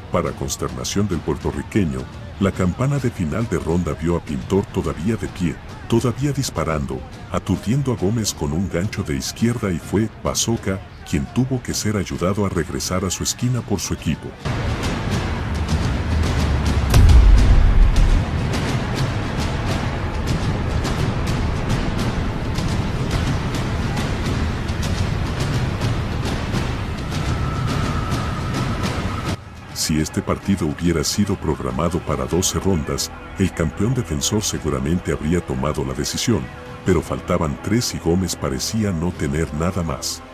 Para consternación del puertorriqueño, la campana de final de ronda vio a Pintor todavía de pie, todavía disparando, aturdiendo a Gómez con un gancho de izquierda, y fue Bazoca quien tuvo que ser ayudado a regresar a su esquina por su equipo. Si este partido hubiera sido programado para 12 rondas, el campeón defensor seguramente habría tomado la decisión, pero faltaban 3 y Gómez parecía no tener nada más.